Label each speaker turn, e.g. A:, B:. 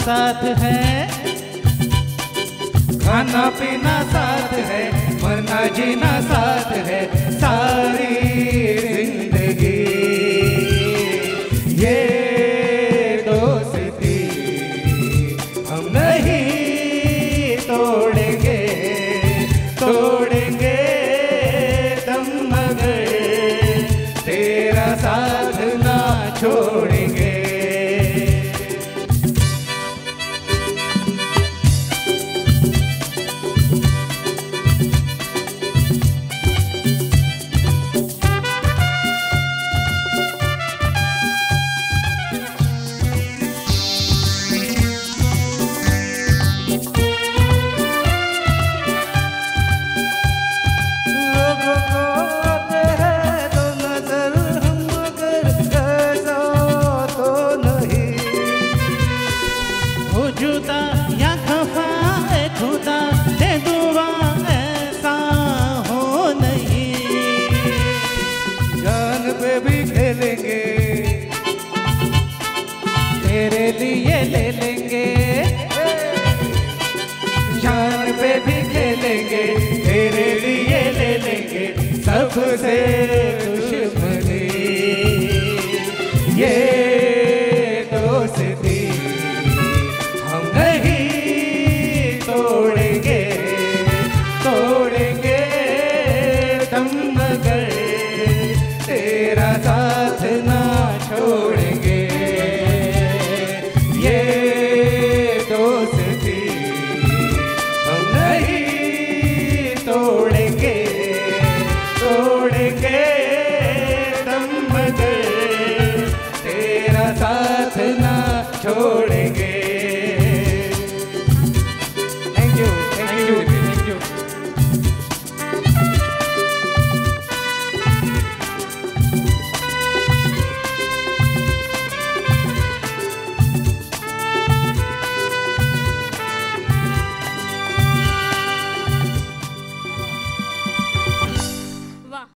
A: साथ है,
B: खाना पीना साथ है, मरना जीना साथ है, सारी जिंदगी ये दोस्ती हम नहीं तोड़ेंगे, तोड़ेंगे दम मगर तेरा साथ ना छोड़ेंगे।
A: या खफा है खुदा दे दुआ ऐसा हो नहीं,
B: जान पे भी खेलेंगे
A: तेरे लिए ले लेंगे,
B: जान पे भी खेलेंगे तेरे लिए ले लेंगे, सबसे